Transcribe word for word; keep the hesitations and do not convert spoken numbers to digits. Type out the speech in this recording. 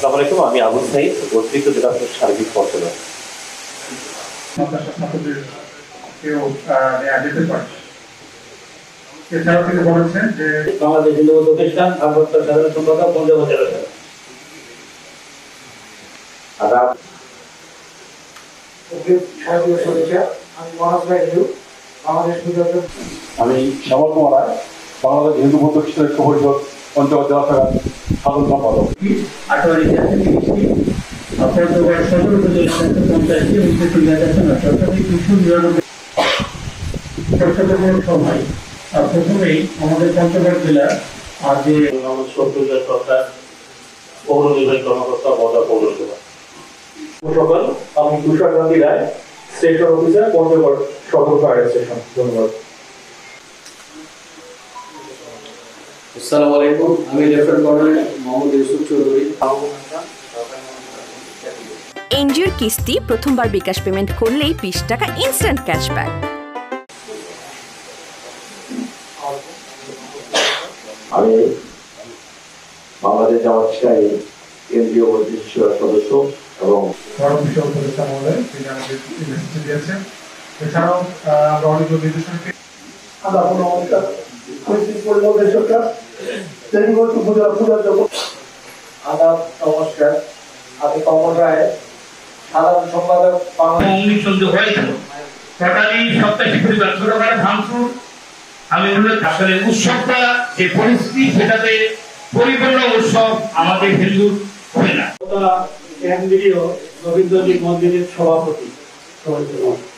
আসসালামু আলাইকুম, আমি আবু সাইদ, অতিরিক্ত জেলা সার্বিক পর্যবেক্ষক। এছাড়াও তিনি বলেছেন যে বাংলাদেশ হিন্দু প্রতিষ্ঠান ভারপ্রাপ্ত সাধারণ সম্পাদক পঞ্জাব জেলা। আমি শ্যামল কুমার রায়, বাংলাদেশ হিন্দু বৌদ্ধ খ্রিস্টান ঐক্য পরিষদ পঞ্চগড় জেলা শাখার সাধারণ সম্পাদক। আটোয়ারি জাতীয় কৃষি পঞ্চগড় সদর উপজেলা পঞ্চায়েতটি উনিশশো তিরাশি অর্থাৎ দুশো নিরানব্বই পরিষদের সভায় প্রথমেই আমাদের পঞ্চগড় জেলা আর যে সত্তর সরকার পৌর নির্বাহী কর্মকর্তা বদা পৌরসভা সকাল আমি তুষার গান্ধী রায়, স্টেশন অফিসার, পঞ্চগড় সদর ফায়ার স্টেশন। ধন্যবাদ। আসসালামু আলাইকুম, আমি লেফটেন্যান্ট কর্নেল মোহাম্মদ ইউসুফ চৌধুরী। এনজিওর কিস্তি প্রথমবার বিকাশ পেমেন্ট করলেই বিশ টাকা ইনস্ট্যান্ট ক্যাশব্যাক। আমি বাংলাদেশ জামাত ইসলামী কেন্দ্রীয় সদস্য এবং এছাড়াও আমরা অনেক নির্দেশনা আদাব, নমস্কার। আমি কমল রায়, সাধারণ সম্পাদক। আমি আসলে উৎসবটা যে পরিস্থিতি সেটাতে পরিপূর্ণ উৎসব আমাদের হিন্দুর হয় না। রবীন্দ্রজিৎ মন্দিরের সভাপতি।